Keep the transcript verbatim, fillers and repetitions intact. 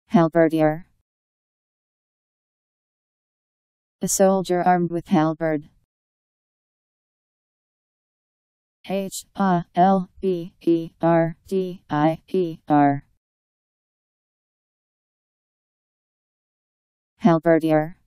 Halberdier. A soldier armed with halberd. H A L B E R D I E R. Halberdier.